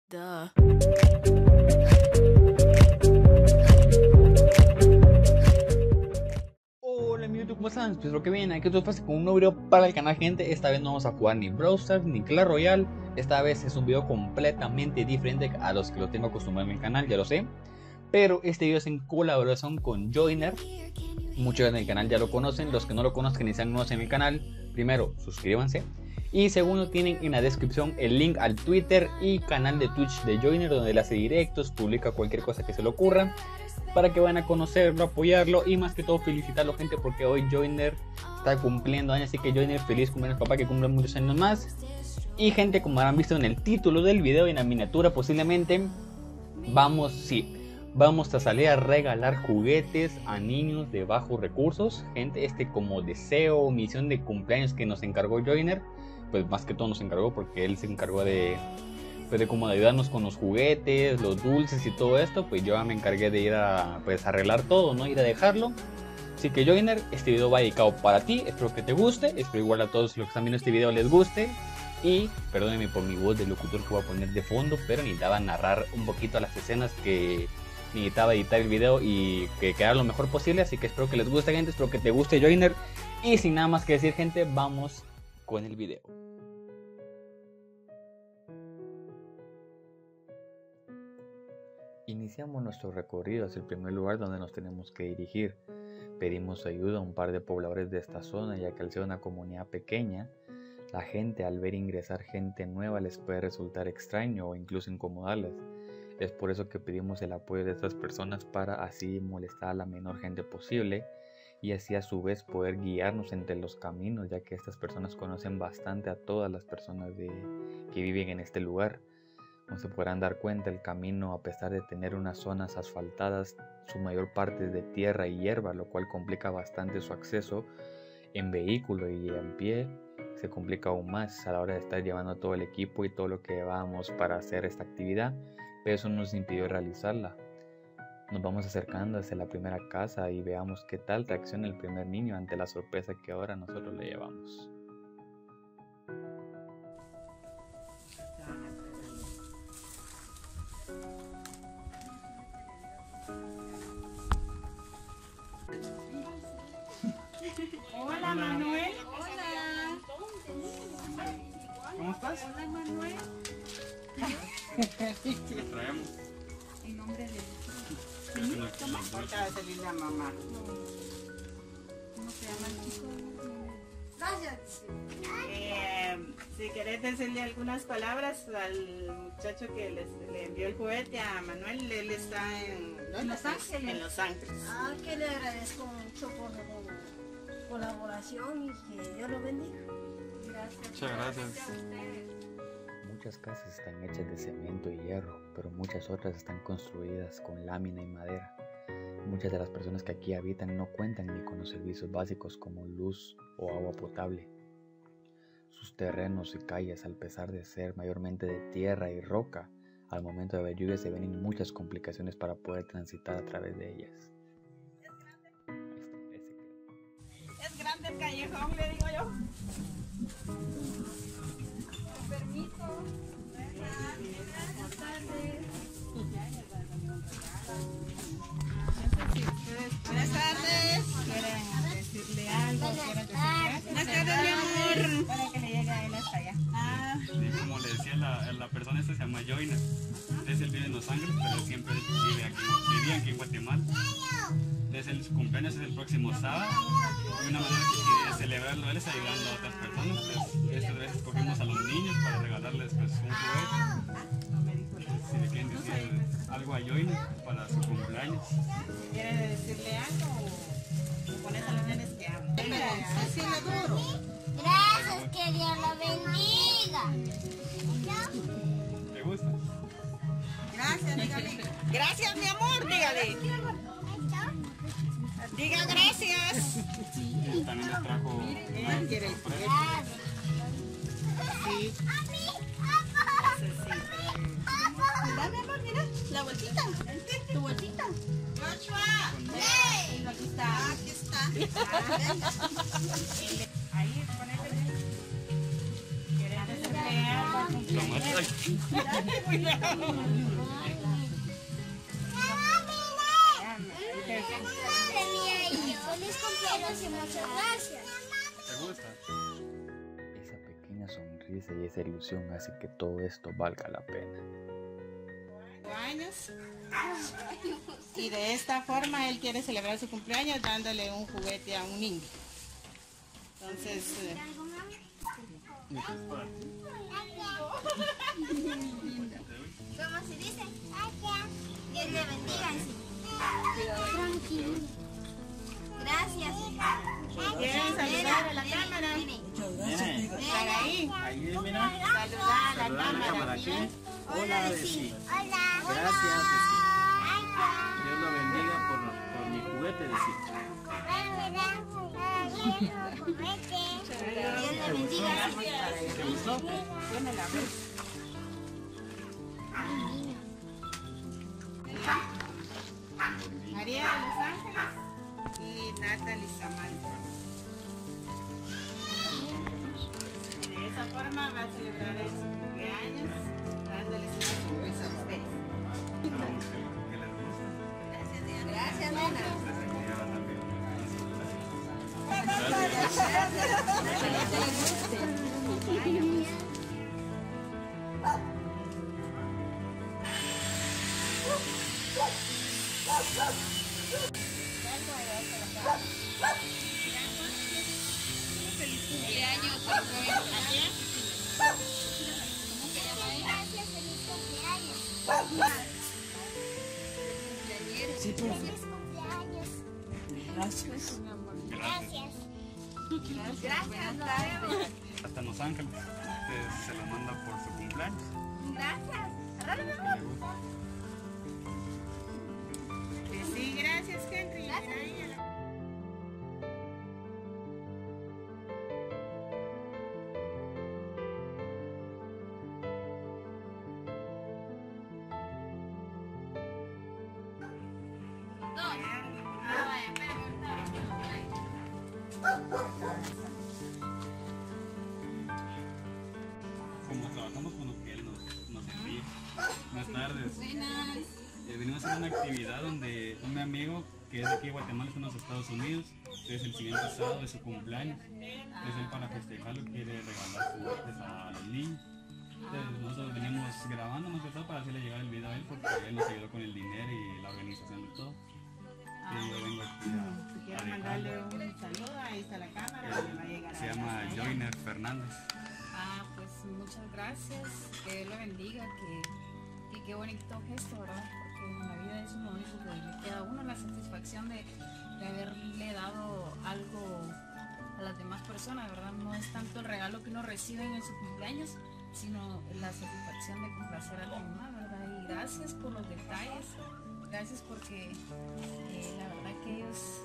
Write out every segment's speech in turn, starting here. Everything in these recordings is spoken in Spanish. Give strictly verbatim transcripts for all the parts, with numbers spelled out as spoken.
Duh. Hola mi YouTube, ¿cómo están? Espero que bien, aquí estoy fácil con un nuevo video para el canal, gente. Esta vez no vamos a jugar ni Brawl Stars ni Clash Royale. Esta vez es un video completamente diferente a los que lo tengo acostumbrado en el canal, ya lo sé. Pero este video es en colaboración con Joyner. Muchos en el canal ya lo conocen, los que no lo conozcan y sean nuevos en el canal, primero suscríbanse. Y segundo, tienen en la descripción el link al Twitter y canal de Twitch de Joyner, donde él hace directos, publica cualquier cosa que se le ocurra, para que vayan a conocerlo, apoyarlo y más que todo felicitarlo, gente, porque hoy Joyner está cumpliendo años. Así que Joyner, feliz cumpleaños papá, que cumpla muchos años más. Y gente, como habrán visto en el título del video y en la miniatura posiblemente, vamos, sí, vamos a salir a regalar juguetes a niños de bajos recursos. Gente, este como deseo, misión de cumpleaños que nos encargó Joyner, pues más que todo nos encargó porque él se encargó de, pues de como de ayudarnos con los juguetes, los dulces y todo esto. Pues yo me encargué de ir a, pues, arreglar todo, ¿no? Ir a dejarlo. Así que Joyner, este video va dedicado para ti, espero que te guste, espero igual a todos los que están viendo este video les guste. Y perdónenme por mi voz de locutor que voy a poner de fondo, pero necesitaba narrar un poquito las escenas que necesitaba editar el video y que quedara lo mejor posible. Así que espero que les guste, gente, espero que te guste, Joyner. Y sin nada más que decir, gente, vamos con el video. Iniciamos nuestro recorrido hacia el primer lugar donde nos tenemos que dirigir. Pedimos ayuda a un par de pobladores de esta zona, ya que al ser una comunidad pequeña, la gente al ver ingresar gente nueva les puede resultar extraño o incluso incomodarles. Es por eso que pedimos el apoyo de estas personas para así molestar a la menor gente posible y así a su vez poder guiarnos entre los caminos, ya que estas personas conocen bastante a todas las personas de, que viven en este lugar. Como se podrán dar cuenta, el camino, a pesar de tener unas zonas asfaltadas, su mayor parte es de tierra y hierba, lo cual complica bastante su acceso en vehículo, y en pie se complica aún más a la hora de estar llevando todo el equipo y todo lo que llevamos para hacer esta actividad, pero eso nos impidió realizarla. Nos vamos acercando hacia la primera casa y veamos qué tal reacciona el primer niño ante la sorpresa que ahora nosotros le llevamos. Hola, Manuel. Hola. ¿Cómo estás? Hola, Manuel. ¿Qué traemos? En nombre de Toma. Ahorita va a salir la mamá. ¿Cómo se llama el chico? Gracias. Eh, si querés decirle algunas palabras al muchacho que les, le envió el juguete a Manuel, él está en, ¿dónde Los estás? Ángeles. En Los Ángeles. Ah, que le agradezco mucho por la colaboración y que Dios lo bendiga. Gracias. Muchas gracias. a ustedes. Muchas casas están hechas de cemento y hierro, pero muchas otras están construidas con lámina y madera. Muchas de las personas que aquí habitan no cuentan ni con los servicios básicos como luz o agua potable. Sus terrenos y calles, al pesar de ser mayormente de tierra y roca, al momento de haber lluvia se ven muchas complicaciones para poder transitar a través de ellas. Es grande el callejón, le digo yo. Con permiso. Buenas tardes. Buenas tardes. ¿Quieren decirle algo? ¿Quieren decirle? Buenas tardes, mi amor. Para que le llegue a él hasta allá. Ah. Y como le decía, la, la persona esta se llama Joyner. Entonces él vive en Los Ángeles, pero él siempre vive aquí, vivía aquí en Guatemala. Entonces el, su cumpleaños es el próximo sábado. Y una manera que quiere celebrarlo él es ayudando a otras personas. Pues esta vez escogimos a los niños para regalarles pues, un juguete. Si le quieren decir algo a Joyner para su cumpleaños. ¿Quiere decirle algo o pones a los nenes que hablan? Decirle duro. Gracias, que Dios lo bendiga. ¿Te gusta? Gracias, dígale. Gracias, mi amor, dígale. Diga gracias. También les trajo Él quiere el juguete. Sí. Mira, mi amor, mira, la bolsita. Tu bolsita. Joshua. Aquí está. Aquí está. Ahí, ponete. ¿Quieres decirle algo? Lo más- Feliz cumpleaños y muchas gracias. ¿Te gusta? Esa pequeña sonrisa y esa ilusión hace que todo esto valga la pena. Años. Y de esta forma él quiere celebrar su cumpleaños dándole un juguete a un niño. Entonces, eh, ¿Cómo se dice? Dios le bendiga. Tranquilo. Gracias. ¿quieren saludar a la cámara? Estar ahí. Ahí, mira. Saludar a la Saludar a la cámara cámara. aquí. Hola, Desi. Gracias, Desi. Dios lo bendiga por, por mi juguete, Desi. Dios le bendiga. ¿Te gustó? Tiene la voz. María de Los Ángeles y Natalie Samantha. Y de esa forma va a celebrar su cumpleaños dándoles una sonrisa a ustedes. ¿Qué les gusta? Gracias, nena. Feliz cumpleaños, Arcoín. ¿Cómo se llama ella? Gracias, feliz cumpleaños. Sí, pues. Feliz cumpleaños. Gracias. Gracias. Gracias, nos vemos. Hasta Los Ángeles. Este, se la manda por su cumpleaños. Gracias. Que sí, gracias, Henry. Mira ahí a la- Como trabajamos con lo que él nos, nos envía. Buenas tardes. Buenas. Eh, venimos a hacer una actividad donde un amigo que es de aquí de Guatemala, está en los Estados Unidos, es el siguiente sábado de su cumpleaños. Entonces él, para festejarlo, quiere regalar juguetes a los niños. Entonces nosotros venimos grabando más que todo para hacerle llegar el video a él, porque él nos ayudó con el dinero y la organización de todo. Y yo vengo aquí a, Si a quieren mandarle un saludo, ahí está la cámara. le va a llegar Se a la llama casa. Joyner Fernández. Ah, pues muchas gracias. Que Dios lo bendiga. Que, y qué bonito gesto, ¿verdad? Porque en la vida es lo único que le queda a uno, la satisfacción de, de haberle dado algo a las demás personas, ¿verdad? No es tanto el regalo que uno recibe en su cumpleaños, sino la satisfacción de complacer a alguien más, ¿verdad? Y gracias por los detalles. Gracias porque eh, la verdad que ellos...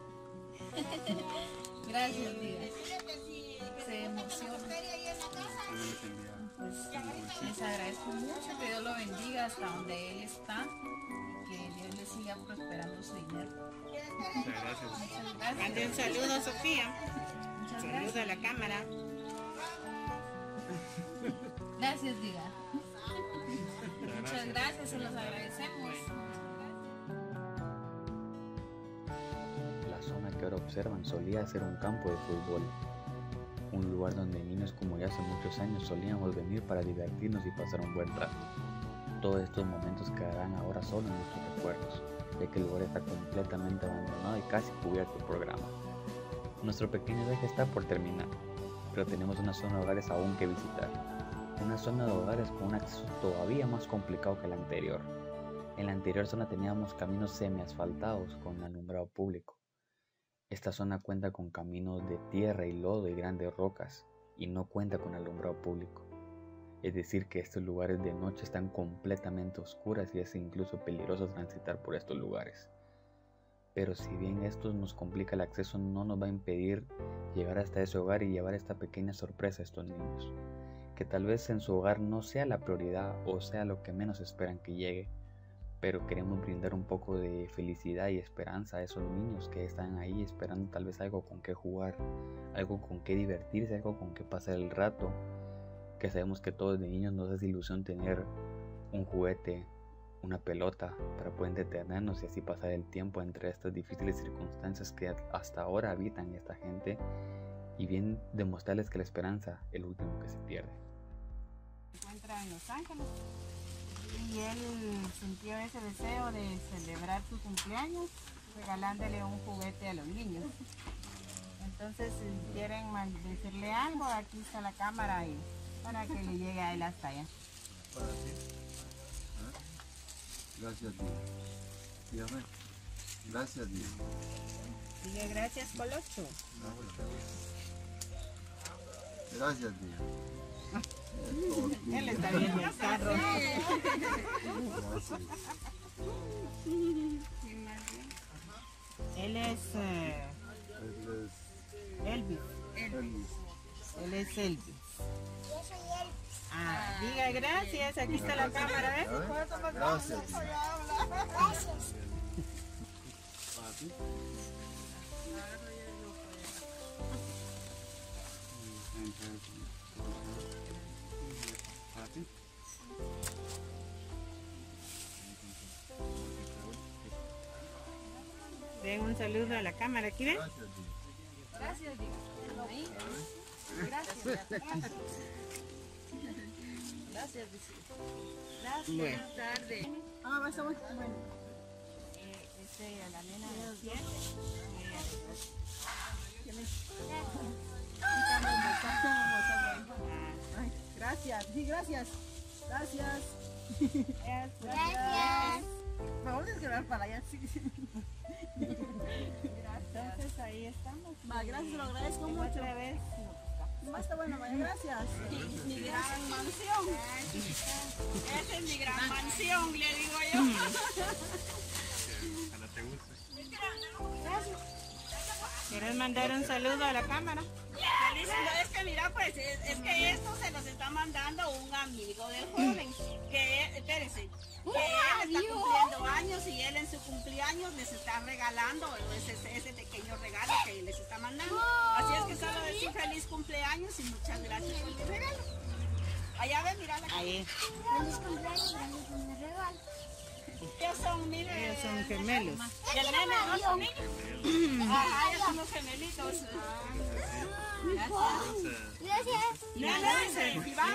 Gracias, Dios. Se emociona. También les envía Pues les agradezco mucho, que Dios lo bendiga hasta donde Él está y que Dios le siga prosperando su dinero. muchas gracias. Muchas Mande un gracias. saludo, Sofía. Muchas Saludo gracias. a la cámara. Gracias, diga. Muchas Muchas gracias. gracias, se los agradecemos. La zona que ahora observan solía ser un campo de fútbol, un lugar donde niños como ya hace muchos años solíamos venir para divertirnos y pasar un buen rato. Todos estos momentos quedarán ahora solo en nuestros recuerdos, ya que el lugar está completamente abandonado y casi cubierto por grama. Nuestro pequeño viaje está por terminar, pero tenemos una zona de hogares aún que visitar. Una zona de hogares con un acceso todavía más complicado que la anterior. En la anterior zona teníamos caminos semiasfaltados con alumbrado público. Esta zona cuenta con caminos de tierra y lodo y grandes rocas, y no cuenta con alumbrado público. Es decir, que estos lugares de noche están completamente oscuras y es incluso peligroso transitar por estos lugares. Pero si bien esto nos complica el acceso, no nos va a impedir llegar hasta ese hogar y llevar esta pequeña sorpresa a estos niños, que tal vez en su hogar no sea la prioridad o sea lo que menos esperan que llegue, pero queremos brindar un poco de felicidad y esperanza a esos niños que están ahí esperando tal vez algo con qué jugar, algo con qué divertirse, algo con qué pasar el rato. que sabemos que todos de niños nos hace ilusión tener un juguete, una pelota para poder entretenernos y así pasar el tiempo entre estas difíciles circunstancias que hasta ahora habitan esta gente, y bien demostrarles que la esperanza es lo último que se pierde. Se encuentra en Los Ángeles y él sintió ese deseo de celebrar su cumpleaños regalándole un juguete a los niños. Entonces, si quieren decirle algo, aquí está la cámara y para que le llegue a él hasta allá. Para ti. ¿Ah? Gracias, Dios. Dígame. Gracias, Dios. Dile gracias, Colocho. Gracias, Dios. Él está viendo el carro. Gracias. Él es eh, Él es Elvis. Elvis. Él es Elvis. Ah, diga gracias, aquí está la cámara, ¿ves? Gracias, Dios. Para ti. Para ti. Den un saludo a la cámara, ¿aquí ven? Gracias, Dios. Gracias, diga. Ahí. Gracias. Gracias, dice. Gracias. Bueno. Buenas tardes. Ah, va a estar bueno. Eh, este, a la nena de siete. Ay, gracias, sí, gracias. Gracias. Gracias. Vamos a quedar para allá, sí. Entonces ahí estamos. Va, gracias, lo agradezco mucho. Otra vez. Va, está bueno, vaya, gracias. Mi gran mansión. Esa es mi gran mansión, le digo yo. Ojalá te guste. ¿Quieres mandar un saludo a la cámara? Feliz, no, es que mira, pues es, es que esto se los está mandando un amigo del joven, que espérense, que él está cumpliendo años y él en su cumpleaños les está regalando ese, ese pequeño regalo que les está mandando. Así es que solo es un feliz cumpleaños y muchas gracias por el regalo. Allá ven, mira la Ahí. Feliz cumpleaños, gracias por mi regalo. Ellos son, mire, Ellos son gemelos. y el nene no son niños. Ajá, ellos son los gemelitos. Gracias. Nene, dice, Iván.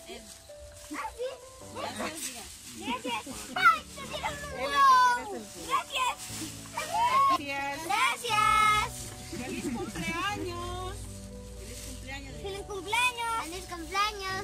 Gracias. Gracias. Gracias. Gracias. Gracias. Feliz cumpleaños. Feliz cumpleaños. Feliz cumpleaños. Feliz cumpleaños.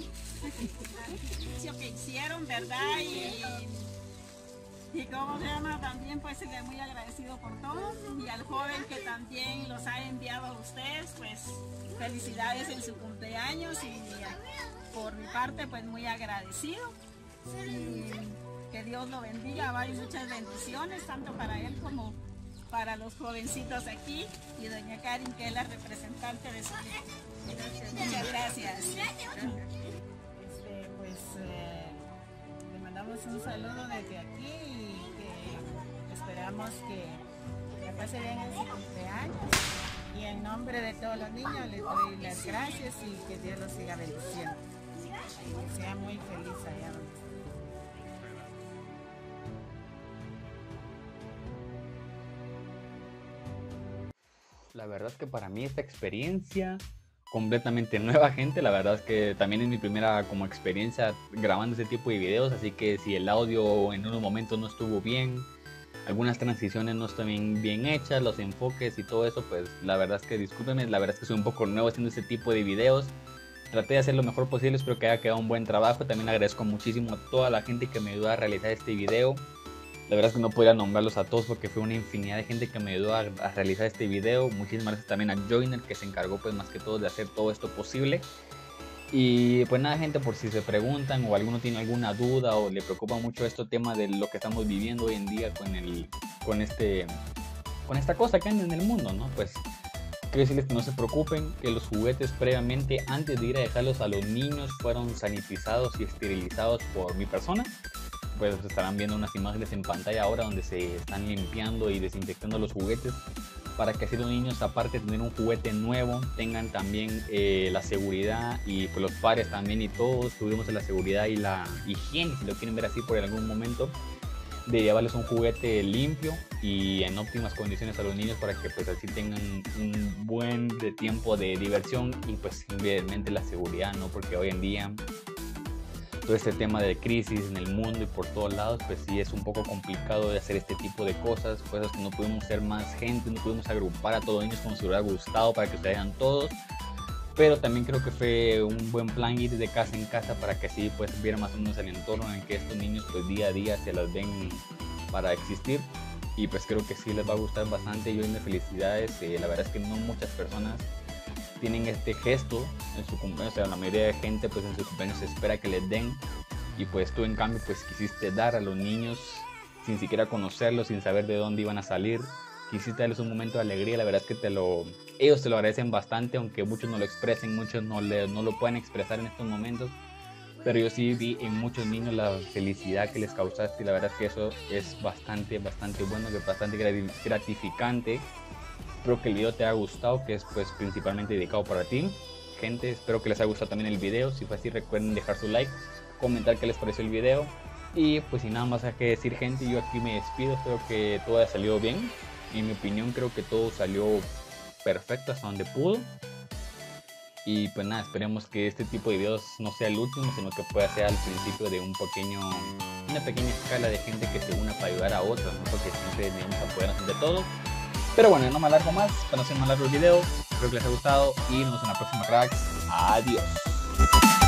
Lo que hicieron, ¿verdad? Y, y como se llama, también pues se le muy agradecido por todo. Y al joven que también los ha enviado a ustedes, pues felicidades en su cumpleaños y por mi parte pues muy agradecido. Y que Dios lo bendiga, va, y muchas bendiciones, tanto para él como para los jovencitos aquí y doña Karin, que es la representante de su hijo. Muchas gracias. Este, pues eh, le mandamos un saludo desde aquí y que esperamos que la pase bien en su cumpleaños. Y en nombre de todos los niños les doy las gracias y que Dios los siga bendiciendo. Que sea muy feliz allá donde esté. La verdad es que para mí esta experiencia completamente nueva, gente. La verdad es que también es mi primera como experiencia grabando este tipo de videos, así que si el audio en unos momentos no estuvo bien, algunas transiciones no están bien, bien hechas, los enfoques y todo eso, pues la verdad es que discúlpenme, la verdad es que soy un poco nuevo haciendo este tipo de videos. Traté de hacer lo mejor posible, espero que haya quedado un buen trabajo. También agradezco muchísimo a toda la gente que me ayudó a realizar este video. La verdad es que no podría nombrarlos a todos porque fue una infinidad de gente que me ayudó a, a realizar este video. Muchísimas gracias también a Joiner, que se encargó pues más que todo de hacer todo esto posible. Y pues nada, gente, por si se preguntan o alguno tiene alguna duda o le preocupa mucho este tema de lo que estamos viviendo hoy en día con, el, con, este, con esta cosa que anda en el mundo, ¿no? Pues quiero decirles que no se preocupen, que los juguetes previamente, antes de ir a dejarlos a los niños, fueron sanitizados y esterilizados por mi persona. Pues estarán viendo unas imágenes en pantalla ahora donde se están limpiando y desinfectando los juguetes para que así los niños, aparte de tener un juguete nuevo, tengan también eh, la seguridad, y pues los padres también y todos tuvimos la seguridad y la higiene, si lo quieren ver así por algún momento, de llevarles un juguete limpio y en óptimas condiciones a los niños, para que pues así tengan un buen de tiempo de diversión y pues evidentemente la seguridad, ¿no? Porque hoy en día todo este tema de crisis en el mundo y por todos lados, pues sí es un poco complicado de hacer este tipo de cosas, pues no pudimos ser más gente, no pudimos agrupar a todos los niños como si hubiera gustado para que se vayan todos, pero también creo que fue un buen plan ir de casa en casa para que así pues viera más o menos el entorno en que estos niños pues día a día se las ven para existir, y pues creo que sí les va a gustar bastante. Yo de felicidades, eh, la verdad es que no muchas personas tienen este gesto en su cumpleaños, o sea, la mayoría de gente pues en su cumpleaños se espera que les den, y pues tú en cambio pues quisiste dar a los niños sin siquiera conocerlos, sin saber de dónde iban a salir, quisiste darles un momento de alegría. La verdad es que te lo, ellos te lo agradecen bastante, aunque muchos no lo expresen, muchos no, le, no lo pueden expresar en estos momentos, pero yo sí vi en muchos niños la felicidad que les causaste, y la verdad es que eso es bastante, bastante bueno, que es bastante gratificante. Espero que el video te haya gustado, que es pues principalmente dedicado para ti. Gente, espero que les haya gustado también el video. Si fue así, recuerden dejar su like, comentar qué les pareció el video. Y pues sin nada más que decir, gente, yo aquí me despido. Espero que todo haya salido bien. En mi opinión creo que todo salió perfecto hasta donde pudo. Y pues nada, esperemos que este tipo de videos no sea el último, sino que pueda ser al principio de un pequeño, una pequeña escala de gente que se una para ayudar a otros, ¿no? Porque siempre debemos apoyarnos entre todos. Pero bueno, no me alargo más, para no ser más largo el video. Espero que les haya gustado y nos vemos en la próxima, cracks. Adiós.